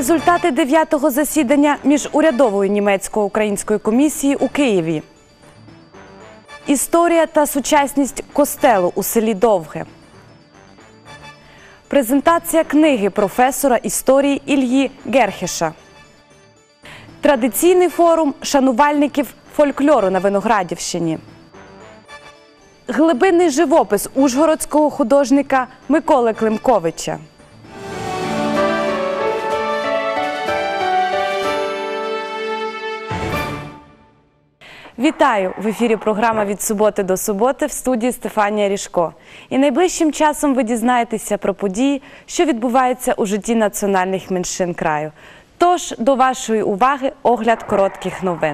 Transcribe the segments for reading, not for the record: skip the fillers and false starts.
Результати 9-го засідання міжурядової німецько-української комісії у Києві. Історія та сучасність костелу у селі Довге. Презентація книги професора історії Ільї Герхеша. Традиційний форум шанувальників фольклору на Виноградівщині. Глибинний живопис ужгородського художника Миколи Климковича. Вітаю! В ефірі програма «Від суботи до суботи» в студії Стефанія Ріжко. І найближчим часом ви дізнаєтеся про події, що відбуваються у житті національних меншин краю. Тож, до вашої уваги огляд коротких новин.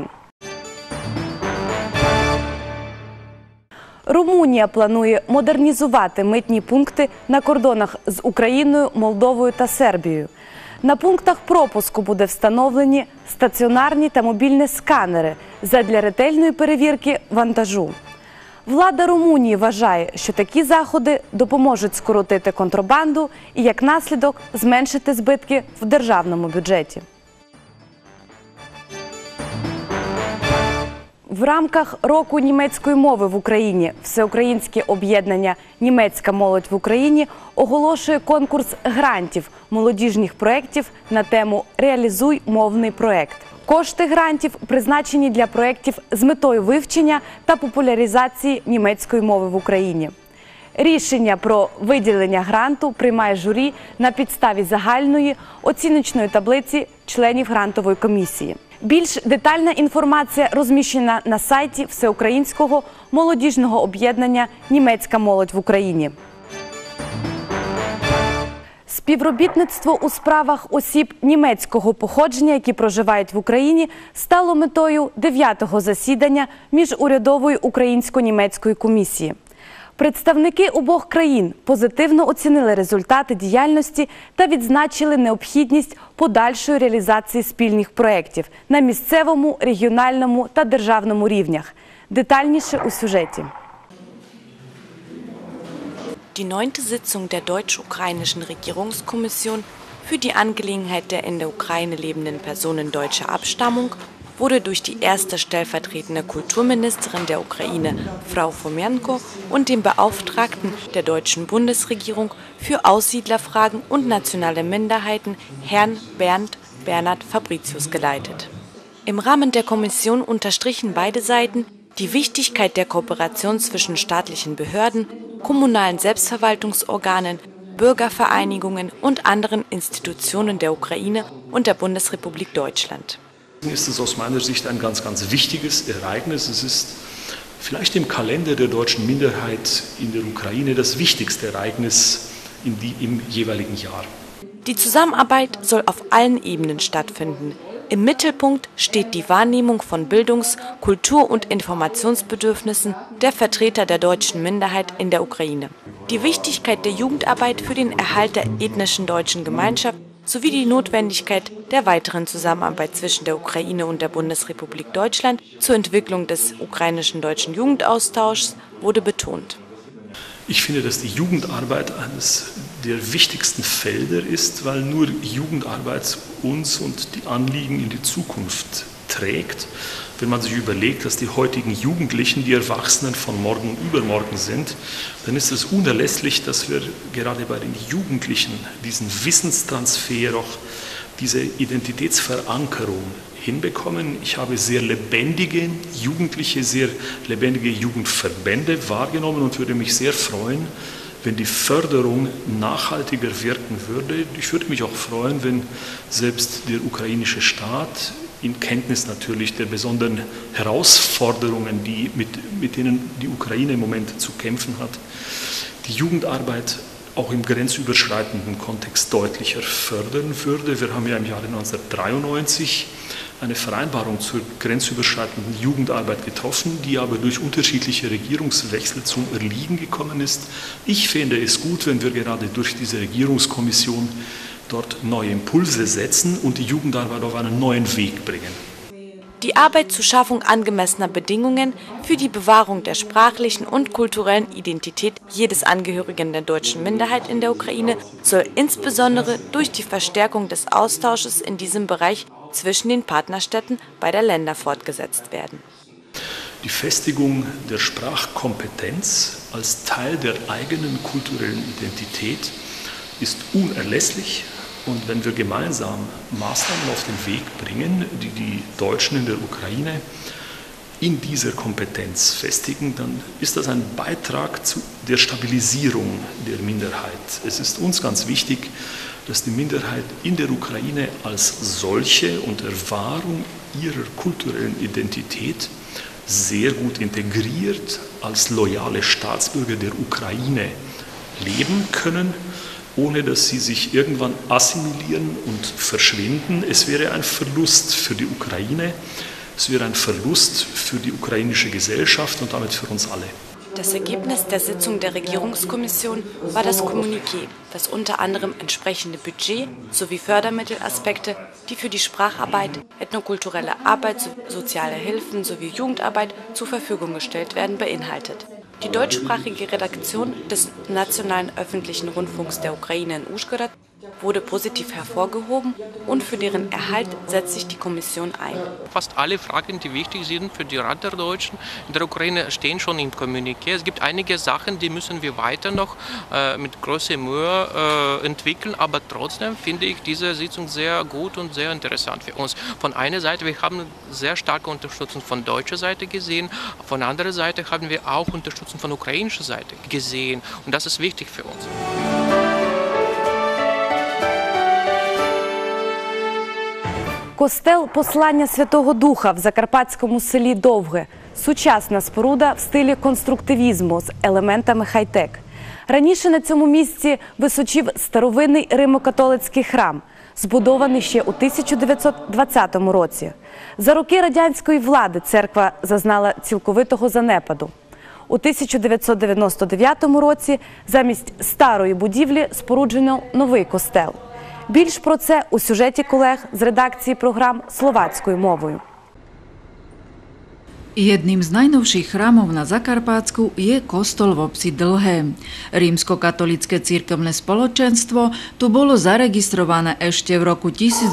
Румунія планує модернізувати митні пункти на кордонах з Україною, Молдовою та Сербією. На пунктах пропуску буде встановлені стаціонарні та мобільні сканери задля ретельної перевірки вантажу. Влада Румунії вважає, що такі заходи допоможуть скоротити контрабанду і, як наслідок, зменшити збитки в державному бюджеті. В рамках року німецької мови в Україні Всеукраїнське об'єднання «Німецька молодь в Україні» оголошує конкурс грантів молодіжних проєктів на тему «Реалізуй мовний проєкт». Кошти грантів призначені для проєктів з метою вивчення та популяризації німецької мови в Україні. Рішення про виділення гранту приймає журі на підставі загальної оціночної таблиці членів грантової комісії. Більш детальна інформація розміщена на сайті Всеукраїнського молодіжного об'єднання «Німецька молодь в Україні». Співробітництво у справах осіб німецького походження, які проживають в Україні, стало метою 9-го засідання міжурядової українсько-німецької комісії. Представники обох країн позитивно оцінили результати діяльності та відзначили необхідність подальшої реалізації спільних проєктів на місцевому, регіональному та державному рівнях. Детальніше у сюжеті. Die 9. Sitzung der deutsch-ukrainischen Regierungskommission für die Angelegenheit der in der Ukraine lebenden Personen deutscher Abstammung wurde durch die erste stellvertretende Kulturministerin der Ukraine, Frau Fomenko, und den Beauftragten der deutschen Bundesregierung für Aussiedlerfragen und nationale Minderheiten, Herrn Bernhard Fabricius, geleitet. Im Rahmen der Kommission unterstrichen beide Seiten die Wichtigkeit der Kooperation zwischen staatlichen Behörden, kommunalen Selbstverwaltungsorganen, Bürgervereinigungen und anderen Institutionen der Ukraine und der Bundesrepublik Deutschland. Ist es aus meiner Sicht ein ganz wichtiges Ereignis. Es ist vielleicht im Kalender der deutschen Minderheit in der Ukraine das wichtigste Ereignis im jeweiligen Jahr. Die Zusammenarbeit soll auf allen Ebenen stattfinden. Im Mittelpunkt steht die Wahrnehmung von Bildungs-, Kultur- und Informationsbedürfnissen der Vertreter der deutschen Minderheit in der Ukraine. Die Wichtigkeit der Jugendarbeit für den Erhalt der ethnischen deutschen Gemeinschaft sowie die Notwendigkeit der weiteren Zusammenarbeit zwischen der Ukraine und der Bundesrepublik Deutschland zur Entwicklung des ukrainischen deutschen Jugendaustauschs wurde betont. Ich finde, dass die Jugendarbeit eines der wichtigsten Felder ist, weil nur Jugendarbeit uns und die Anliegen in die Zukunft trägt. Wenn man sich überlegt, dass die heutigen Jugendlichen die Erwachsenen von morgen und übermorgen sind, dann ist es unerlässlich, dass wir gerade bei den Jugendlichen diesen Wissenstransfer, auch diese Identitätsverankerung hinbekommen. Ich habe sehr lebendige Jugendliche, sehr lebendige Jugendverbände wahrgenommen und würde mich sehr freuen, wenn die Förderung nachhaltiger wirken würde. Ich würde mich auch freuen, wenn selbst der ukrainische Staat in Kenntnis natürlich der besonderen Herausforderungen, mit denen die Ukraine im Moment zu kämpfen hat, die Jugendarbeit auch im grenzüberschreitenden Kontext deutlicher fördern würde. Wir haben ja im Jahre 1993 eine Vereinbarung zur grenzüberschreitenden Jugendarbeit getroffen, die aber durch unterschiedliche Regierungswechsel zum Erliegen gekommen ist. Ich fände es gut, wenn wir gerade durch diese Regierungskommission dort neue Impulse setzen und die Jugendarbeit auf einen neuen Weg bringen. Die Arbeit zur Schaffung angemessener Bedingungen für die Bewahrung der sprachlichen und kulturellen Identität jedes Angehörigen der deutschen Minderheit in der Ukraine soll insbesondere durch die Verstärkung des Austausches in diesem Bereich zwischen den Partnerstädten beider Länder fortgesetzt werden. Die Festigung der Sprachkompetenz als Teil der eigenen kulturellen Identität ist unerlässlich. Und wenn wir gemeinsam Maßnahmen auf den Weg bringen, die die Deutschen in der Ukraine in dieser Kompetenz festigen, dann ist das ein Beitrag zu der Stabilisierung der Minderheit. Es ist uns ganz wichtig, dass die Minderheit in der Ukraine als solche unter Wahrung ihrer kulturellen Identität sehr gut integriert als loyale Staatsbürger der Ukraine leben können, ohne dass sie sich irgendwann assimilieren und verschwinden. Es wäre ein Verlust für die Ukraine, es wäre ein Verlust für die ukrainische Gesellschaft und damit für uns alle. Das Ergebnis der Sitzung der Regierungskommission war das Kommuniqué, das unter anderem entsprechende Budget sowie Fördermittelaspekte, die für die Spracharbeit, ethnokulturelle Arbeit, soziale Hilfen sowie Jugendarbeit zur Verfügung gestellt werden, beinhaltet. Die deutschsprachige Redaktion des Nationalen Öffentlichen Rundfunks der Ukraine in Uschgorod wurde positiv hervorgehoben und für deren Erhalt setzt sich die Kommission ein. Fast alle Fragen, die wichtig sind für die Rat der Deutschen in der Ukraine, stehen schon im Kommuniqué. Es gibt einige Sachen, die müssen wir weiter noch mit großer Mühe entwickeln, aber trotzdem finde ich diese Sitzung sehr gut und sehr interessant für uns. Von einer Seite, wir haben sehr starke Unterstützung von deutscher Seite gesehen, von anderer Seite haben wir auch Unterstützung von ukrainischer Seite gesehen und das ist wichtig für uns. Костел Послання Святого Духа в закарпатському селі Довге – сучасна споруда в стилі конструктивізму з елементами хай-тек. Раніше на цьому місці височів старовинний римо-католицький храм, збудований ще у 1920 році. За роки радянської влади церква зазнала цілковитого занепаду. У 1999 році замість старої будівлі споруджено новий костел. Більш про це у сюжеті колег з редакції програм словацькою мовою. Jedným z najnovších chrámov na Zakarpátsku je kostol v obci Dlhé. Rímskokatolické cirkevné spoločenstvo tu bolo zaregistrované ešte v roku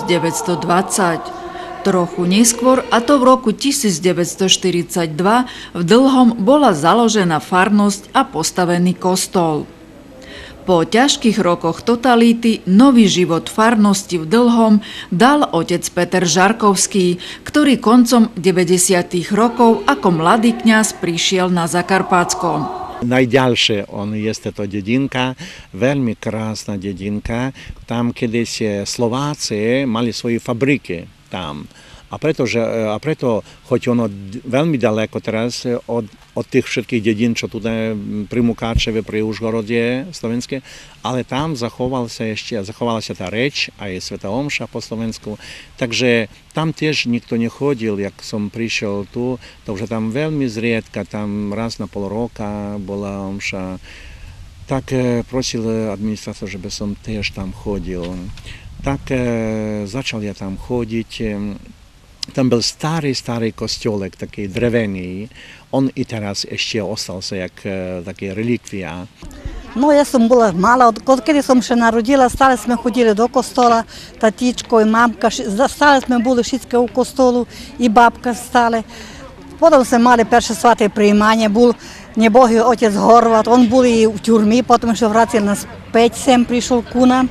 1920. Trochu neskôr, a to v roku 1942, v Dlhom bola založená farnosť a postavený kostol. Po ťažkých rokoch totality nový život farnosti v Dlhom dal otec Peter Žarkovský, ktorý koncom 90. rokov ako mladý kňaz prišiel na Zakarpátsko. Najďalsze jest to dedinka, veľmi krásna dedinka. Tam kedyś Slováci mali svoje fabriky tam. A preto, choć ono veľmi daleko teraz od tych wszystkich dziedzin, co tutaj pri Mukačeve, pri Užgorodzie slovenské, ale tam zachovala sa ta reč, aj Sveta omša po slovensku. Takže tam tiež nikto nechodil, jak som prišiel tu, takže tam veľmi zriedka, tam raz na pol roka bola omša. Tak prosil administrátor, že by som tiež tam chodil. Tak začal ja tam chodiť. Tam byl starý kostolek, taký drevený. On i teraz ešte ostal sa jak taký relikvia. Ну, я була мала, коли я ще народила, стали ми ходили до костола, татічко і мамка, стали ми були всі у костолу, і бабка стали. Потім ми мали перше святе приймання, був небогий отець Горват, він був і в тюрмі, потім ще врати на спецсем прийшов куна.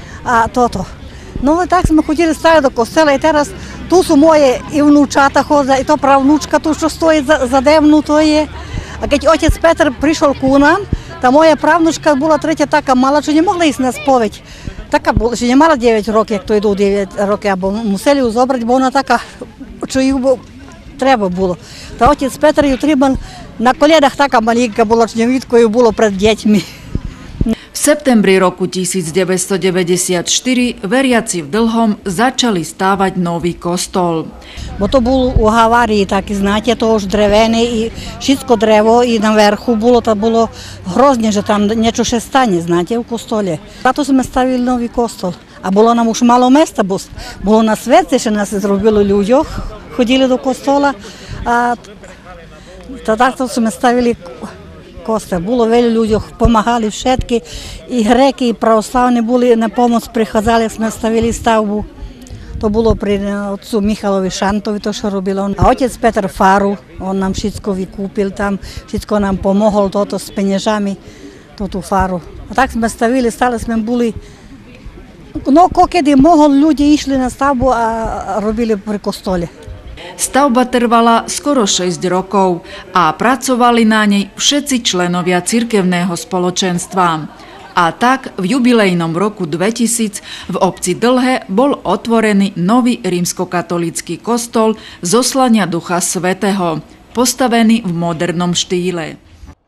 Ну, і так ми ходили, стали до костола, і зараз tu su moje i vnúčata chodzia, i to pravnúčka tu, čo stojí za devnu, to je. A keď otec Petr prišiel ku nám, tá moja pravnúčka bola tretia taká mala, čo nemohla ísť na spoveď. Taká bola, že nemala 9 rokov, jak to idú 9 rokov, alebo museli ju zobrať, bo ona taká, čo ju treba было. Tá otec Petr ju treba na kolenách taká malinka bola, čo nevidko ju bolo pred deťmi. V septembri roku 1994 veriaci v Dlhom začali stávať nový kostol. Bo to bol u havárii taký, znáte, to už drevený i všetko drevo i na verchu bolo, to bolo hrozne, že tam niečo še stane, znáte, u kostole. Tato sme stavili nový kostol. A bolo nám už malo mesta, bolo na svete, že nás zrobilo ľuďoch ходили до костола, а тогда сме ставили костел. Було вели людей, помагали všetки, і греки, і православні були на помощь, приходили, сме ставили ставбу. To було при отцу Михайлові Шантові, то що робили. А отець Петр Фару, он нам všetko викупил там, všetko нам помогол тото з пенежами, ту фару. А так сме ставили, стали сме були. No, kedy mohol, ľudia išli na stavbu a robili pri kostole. Stavba trvala skoro 6 rokov a pracovali na nej všetci členovia cirkevného spoločenstva. A tak v jubilejnom roku 2000 v obci Dlhé bol otvorený nový rímskokatolícky kostol Zoslania Ducha Svätého, postavený v modernom štýle.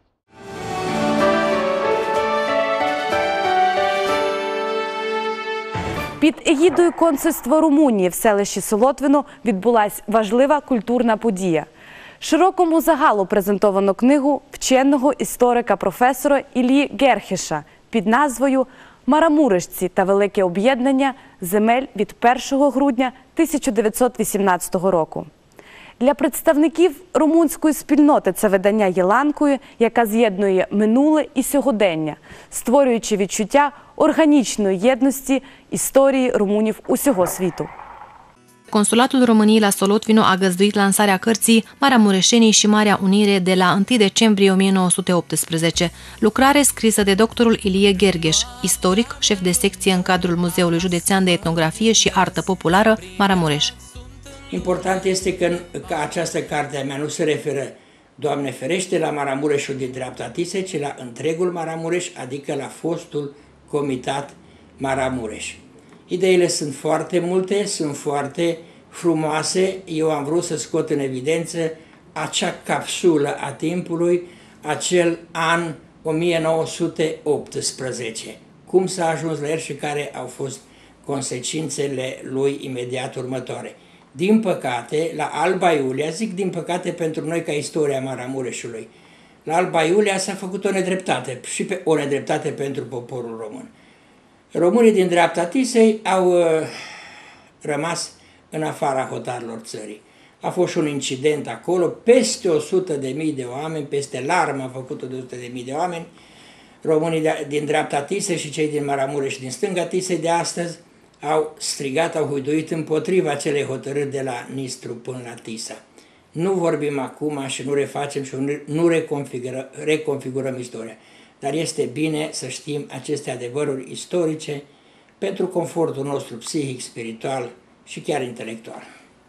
Під егідою консульства Румунії в селищі Солотвино відбулась важлива культурна подія. Широкому загалу презентовано книгу вченого історика професора Іллі Герхеша під назвою «Марамуришці та велике об'єднання земель від 1 грудня 1918 року». Для представників румунської спільноти це видання є ланкою, яка з'єднує минуле і сьогодення, створюючи відчуття органічної єдності історії румунів усього світу. Consulatul României la Solotvino a găzduit lansarea cărții Maramureșenii și Marea Unire de la 1 decembrie 1918, lucrare scrisă de doctorul Ilie Ghergheș, istoric, șef de secție în cadrul Muzeului Județean de Etnografie și Artă Populară, Maramureș. Important este că această carte a mea nu se referă, Doamne ferește, la Maramureșul din dreapta Tisei, ci la întregul Maramureș, adică la fostul comitat Maramureș. Ideile sunt foarte multe, sunt foarte frumoase. Eu am vrut să scot în evidență acea capsulă a timpului, acel an 1918. Cum s-a ajuns la el și care au fost consecințele lui imediat următoare. Din păcate, la Alba Iulia, zic din păcate pentru noi ca istoria Maramureșului, la Alba Iulia s-a făcut o nedreptate și o nedreptate pentru poporul român. Românii din dreapta Tisei au rămas în afara hotarelor țării. A fost și un incident acolo, peste 100.000 de oameni, peste larmă făcută de 100.000 de oameni, românii din dreapta Tisei și cei din Maramureș și din stânga Tisei de astăzi au strigat, au huiduit împotriva acelei hotărâri de la Nistru până la Tisa. Nu vorbim acum și nu refacem și nu reconfigurăm istoria. Dar este bine să știm aceste adevăruri istorice pentru confortul nostru psihic, spiritual și chiar intelectual.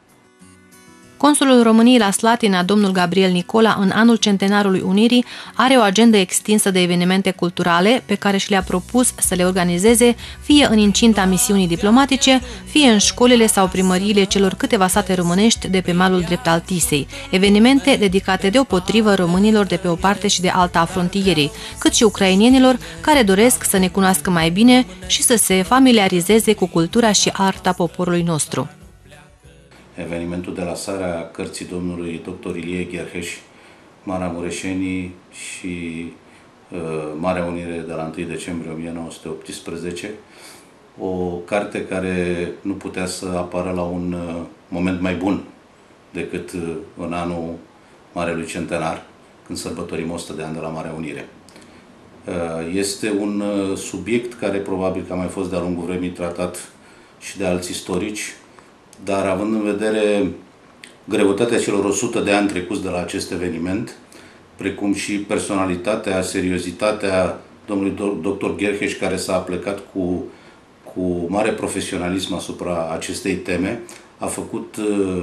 Consulul României la Slatina, domnul Gabriel Nicola, în anul centenarului Unirii, are o agendă extinsă de evenimente culturale pe care și le-a propus să le organizeze fie în incinta misiunii diplomatice, fie în școlile sau primăriile celor câteva sate românești de pe malul drept al Tisei, evenimente dedicate deopotrivă românilor de pe o parte și de alta a frontierei, cât și ucrainienilor care doresc să ne cunoască mai bine și să se familiarizeze cu cultura și arta poporului nostru. Evenimentul de lansarea cărții domnului dr. Ilie Gherheș, Maramureșenii și Marea Unire de la 1 decembrie 1918, o carte care nu putea să apară la un moment mai bun decât în anul Marelui Centenar, când sărbătorim 100 de ani de la Marea Unire. Este un subiect care probabil că a mai fost de-a lungul vremii tratat și de alți istorici, dar având în vedere greutatea celor 100 de ani trecuți de la acest eveniment, precum și personalitatea, seriozitatea domnului dr. Gherheș, care s-a plecat cu mare profesionalism asupra acestei teme, a făcut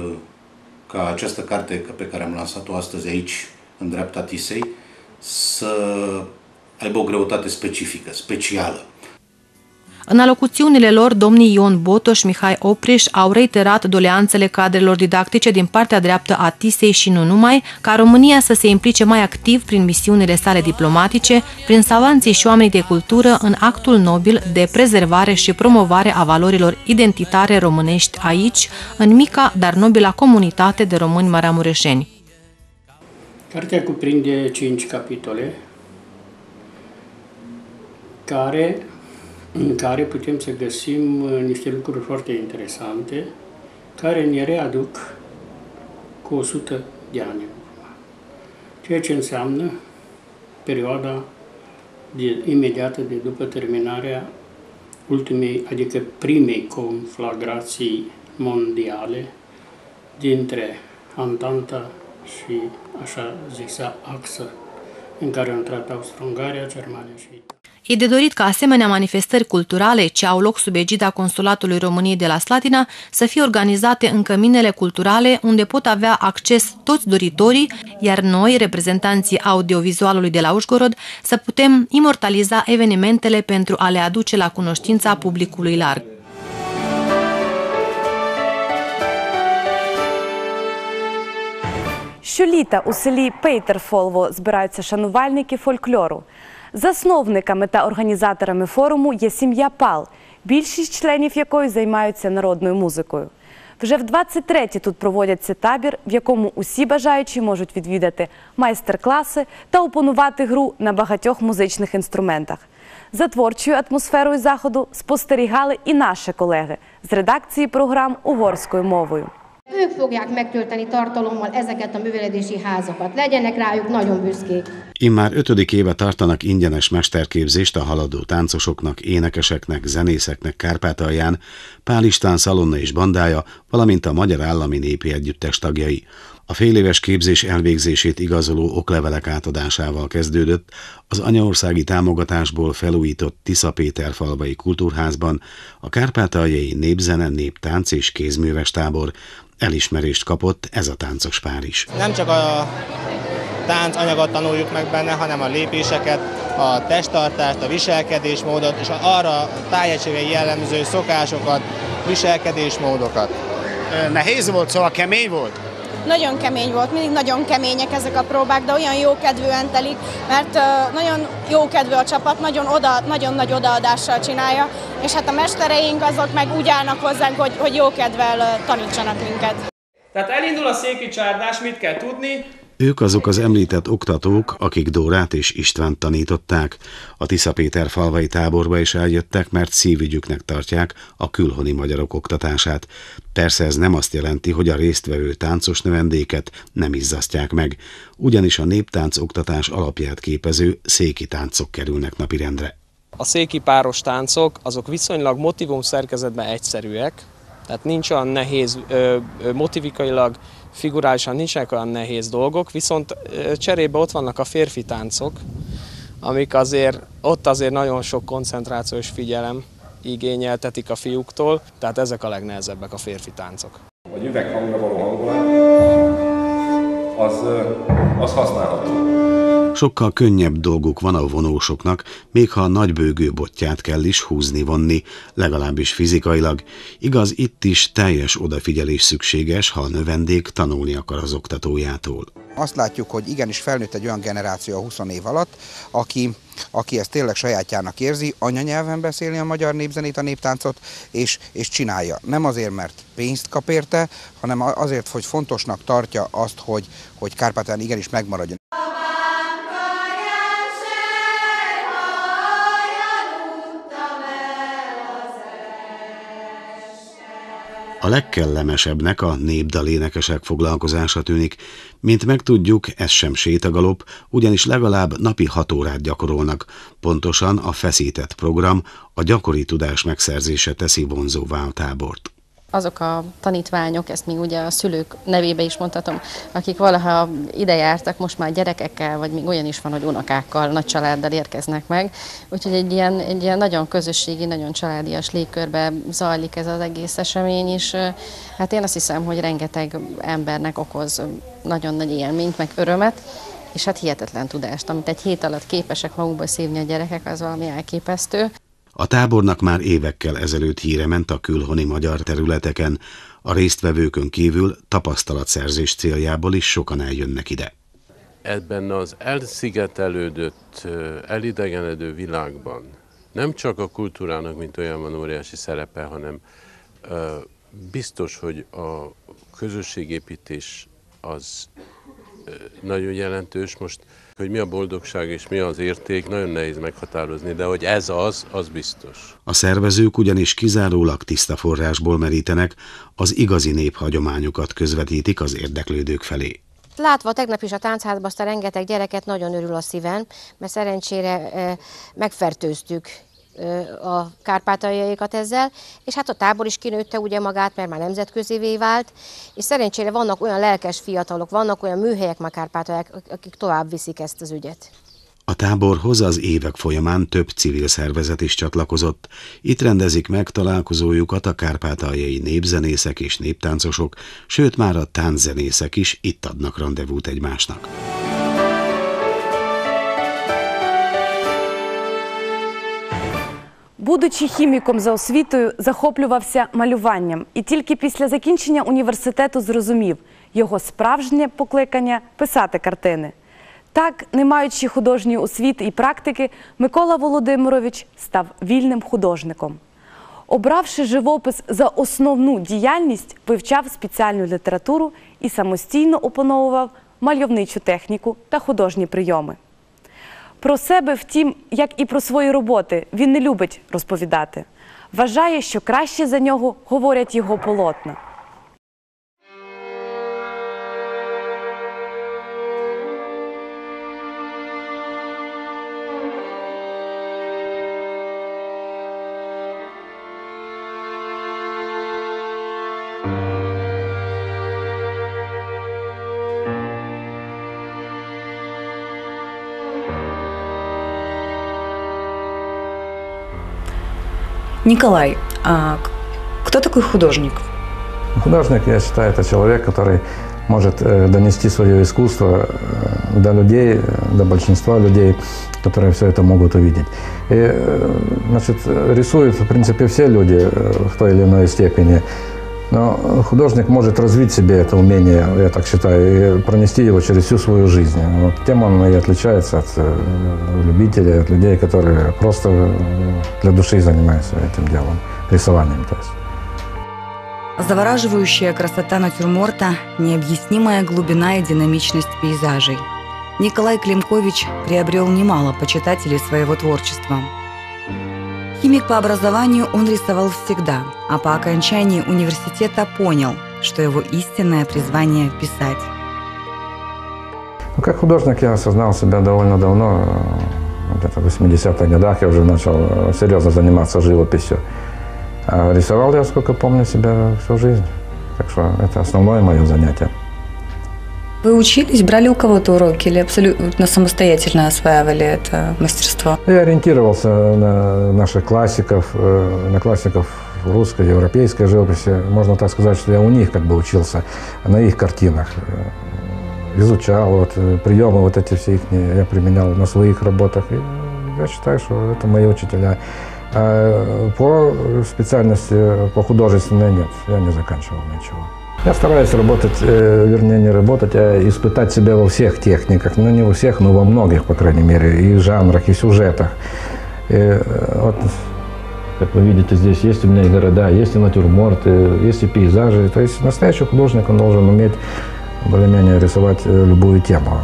ca această carte pe care am lansat-o astăzi aici, în dreapta Tisei, să aibă o greutate specifică, specială. În alocuțiunile lor, domnii Ion Botoș, Mihai Opriș au reiterat doleanțele cadrelor didactice din partea dreaptă a Tisei și nu numai, ca România să se implice mai activ prin misiunile sale diplomatice, prin savanții și oamenii de cultură în actul nobil de prezervare și promovare a valorilor identitare românești aici, în mica, dar nobila comunitate de români maramureșeni. Cartea cuprinde 5 capitole în care putem să găsim niște lucruri foarte interesante, care ne readuc cu 100 de ani în urmă. Ceea ce înseamnă perioada imediată de după terminarea ultimei, adică primei conflagrații mondiale dintre Antanta și așa zisa axă în care au intrat Austro-Ungaria, Germania și Italia. E de dorit ca asemenea manifestări culturale ce au loc sub egida Consulatului României de la Slatina să fie organizate în căminele culturale unde pot avea acces toți doritorii, iar noi, reprezentanții audiovizualului de la Užhorod, să putem imortaliza evenimentele pentru a le aduce la cunoștința publicului larg. Щоліта у селі Пейтерфолво збираються шанувальники фольклору. Засновниками та організаторами форуму є сім'я Пал, більшість членів якої займаються народною музикою. Вже в 23-ті тут проводяться табір, в якому усі бажаючі можуть відвідати майстер-класи та опанувати гру на багатьох музичних інструментах. За творчою атмосферою заходу спостерігали і наші колеги з редакції програм угорською мовою. Ők fogják megtölteni tartalommal ezeket a művelődési házakat. Legyenek rájuk nagyon büszkék. Immár 5. éve tartanak ingyenes mesterképzést a haladó táncosoknak, énekeseknek, zenészeknek Kárpátalján, Pál István szalonna és bandája, valamint a Magyar Állami Népi Együttes tagjai. A féléves képzés elvégzését igazoló oklevelek átadásával kezdődött az anyaországi támogatásból felújított Tiszapéterfalvai Kultúrházban a kárpátaljai népzene, néptánc és kézműves tábor. Elismerést kapott ez a táncos pár is. Nem csak a tánc anyagot tanuljuk meg benne, hanem a lépéseket, a testtartást, a viselkedésmódot és arra tájegységre jellemző szokásokat, viselkedésmódokat. Nehéz volt, szóval kemény volt? Nagyon kemény volt, mindig nagyon kemények ezek a próbák, de olyan jókedvűen telik, mert nagyon jókedvű a csapat, nagyon nagy odaadással csinálja, és hát a mestereink azok meg úgy állnak hozzánk, hogy jókedvel tanítsanak minket. Tehát elindul a széki csárdás, mit kell tudni? Ők azok az említett oktatók, akik Dórát és Istvánt tanították. A Tiszapéterfalvai táborba is eljöttek, mert szívügyüknek tartják a külhoni magyarok oktatását. Persze ez nem azt jelenti, hogy a résztvevő táncos növendéket nem izzasztják meg, ugyanis a néptánc oktatás alapját képező széki táncok kerülnek napirendre. A széki páros táncok azok viszonylag motivum szerkezetben egyszerűek, tehát nincs olyan nehéz motivikailag, figurálisan nincsenek olyan nehéz dolgok, viszont cserébe ott vannak a férfi táncok, amik ott azért nagyon sok koncentráció és figyelem igényeltetik a fiúktól, tehát ezek a legnehezebbek a férfi táncok. A üveghangra való hangulat, az használható. Sokkal könnyebb dolguk van a vonósoknak, még ha a nagybőgő botját kell is húzni-vonni, legalábbis fizikailag. Igaz, itt is teljes odafigyelés szükséges, ha a növendék tanulni akar az oktatójától. Azt látjuk, hogy igenis felnőtt egy olyan generáció a 20 év alatt, aki ezt tényleg sajátjának érzi, anyanyelven beszélni a magyar népzenét, a néptáncot, és csinálja. Nem azért, mert pénzt kap érte, hanem azért, hogy fontosnak tartja azt, hogy Kárpátalján igenis megmaradjon. A legkellemesebbnek a népdalénekesek foglalkozása tűnik. Mint megtudjuk, ez sem sétagalop, ugyanis legalább napi 6 órát gyakorolnak. Pontosan a feszített program a gyakori tudás megszerzése teszi vonzóvá a tábort. Azok a tanítványok, ezt még ugye a szülők nevébe is mondhatom, akik valaha ide jártak, most már gyerekekkel, vagy még olyan is van, hogy unokákkal, nagy családdal érkeznek meg. Úgyhogy egy ilyen nagyon közösségi, nagyon családias légkörbe zajlik ez az egész esemény is. Hát én azt hiszem, hogy rengeteg embernek okoz nagyon nagy élményt, meg örömet, és hát hihetetlen tudást, amit egy hét alatt képesek magukba szívni a gyerekek, az valami elképesztő. A tábornak már évekkel ezelőtt híre ment a külhoni magyar területeken, a résztvevőkön kívül tapasztalatszerzés céljából is sokan eljönnek ide. Ebben az elszigetelődött, elidegenedő világban nem csak a kultúrának, mint olyan van óriási szerepe, hanem biztos, hogy a közösségépítés az nagyon jelentős. Most, hogy mi a boldogság és mi az érték, nagyon nehéz meghatározni, de hogy ez az biztos. A szervezők ugyanis kizárólag tiszta forrásból merítenek, az igazi néphagyományokat közvetítik az érdeklődők felé. Látva tegnap is a táncházban azt a rengeteg gyereket, nagyon örül a szívem, mert szerencsére megfertőztük a kárpátaljaiakat ezzel, és hát a tábor is kinőtte ugye magát, mert már nemzetközivé vált, és szerencsére vannak olyan lelkes fiatalok, vannak olyan műhelyek már Kárpátalják, akik tovább viszik ezt az ügyet. A táborhoz az évek folyamán több civil szervezet is csatlakozott. Itt rendezik meg találkozójukat a kárpátaljai népzenészek és néptáncosok, sőt már a tánczenészek is itt adnak randevút egymásnak. Будучи хіміком за освітою, захоплювався малюванням і тільки після закінчення університету зрозумів його справжнє покликання – писати картини. Так, не маючи художньої освіти і практики, Микола Володимирович став вільним художником. Обравши живопис за основну діяльність, вивчав спеціальну літературу і самостійно опановував мальовничу техніку та художні прийоми. Про себе, втім, як і про свої роботи, він не любить розповідати. Вважає, що краще за нього говорять його полотна. Николай, а кто такой художник? Художник, я считаю, это человек, который может донести свое искусство до людей, до большинства людей, которые все это могут увидеть. И, значит, рисуют, в принципе, все люди в той или иной степени. Но художник может развить в себе это умение, я так считаю, и пронести его через всю свою жизнь. Вот тем он и отличается от любителей, от людей, которые просто для души занимаются этим делом, рисованием. То есть. Завораживающая красота натюрморта, необъяснимая глубина и динамичность пейзажей. Николай Климкович приобрел немало почитателей своего творчества. Химик по образованию он рисовал всегда, а по окончании университета понял, что его истинное призвание – писать. Ну, как художник я осознал себя довольно давно, где-то в 80-х годах я уже начал серьезно заниматься живописью. А рисовал я, сколько помню, себя всю жизнь, так что это основное мое занятие. Вы учились, брали у кого-то уроки или абсолютно самостоятельно осваивали это мастерство? Я ориентировался на наших классиков, на классиков русской, европейской живописи. Можно так сказать, что я у них как бы учился, на их картинах. Изучал, вот, приемы вот эти все их я применял на своих работах. И я считаю, что это мои учителя. А по специальности, по художественной нет, я не заканчивал ничего. Я стараюсь работать, вернее не работать, а испытать себя во всех техниках. Ну не во всех, но во многих, по крайней мере, и жанрах, и сюжетах. И вот, как вы видите, здесь есть у меня и города, есть и натюрморты, есть и пейзажи. То есть настоящий художник, он должен уметь более-менее рисовать любую тему.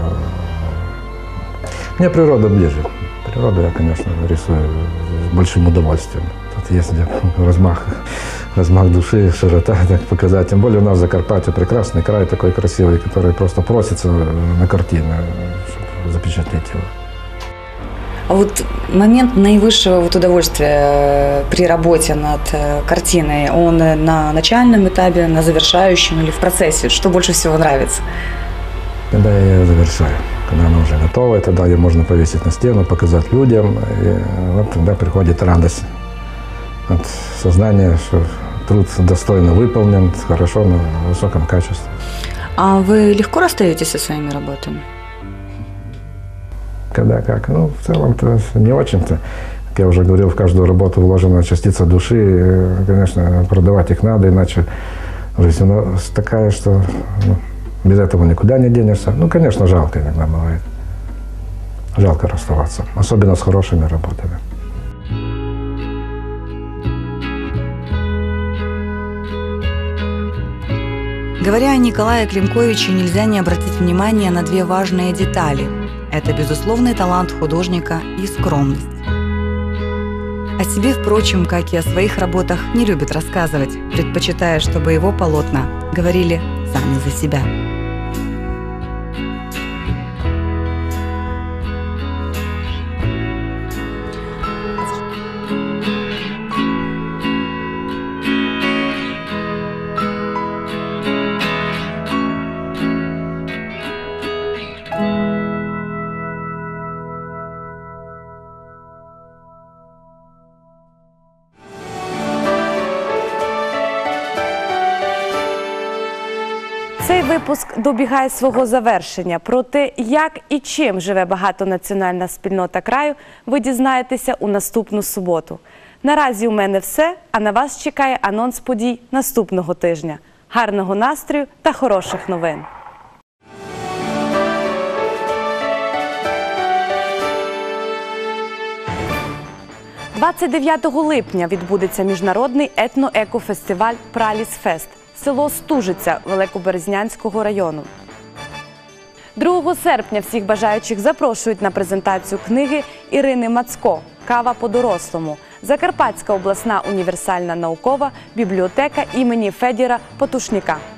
Мне природа ближе. Природу я, конечно, рисую с большим удовольствием. Тут есть размах души, широта, так показать. Тем более у нас в Закарпатье прекрасный край такой красивый, который просто просится на картину, чтобы запечатлеть его. А вот момент наивысшего вот удовольствия при работе над картиной, он на начальном этапе, на завершающем или в процессе? Что больше всего нравится? Когда я ее завершаю. Когда она уже готова, тогда ее можно повесить на стену, показать людям. И вот тогда приходит радость от сознания, что труд достойно выполнен, хорошо, на высоком качестве. А вы легко расстаетесь со своими работами? Когда как? Ну, в целом-то не очень-то. Как я уже говорил, в каждую работу вложена частица души. И, конечно, продавать их надо, иначе жизнь у нас такая, что без этого никуда не денешься. Ну, конечно, жалко иногда бывает. Жалко расставаться, особенно с хорошими работами. Говоря о Николае Климковиче, нельзя не обратить внимание на две важные детали. Это безусловный талант художника и скромность. О себе, впрочем, как и о своих работах, не любит рассказывать, предпочитая, чтобы его полотна говорили сами за себя. Цей випуск добігає свого завершення. Про те, як і чим живе багатонаціональна спільнота краю, ви дізнаєтеся у наступну суботу. Наразі у мене все, а на вас чекає анонс подій наступного тижня. Гарного настрою та хороших новин! 29 липня відбудеться міжнародний етно-екофестиваль «Пралісфест» село Стужиця Великоберезнянського району. 2 серпня всіх бажаючих запрошують на презентацію книги Ірини Мацко «Кава по-дорослому» Закарпатська обласна універсальна наукова бібліотека імені Федіра Потушняка.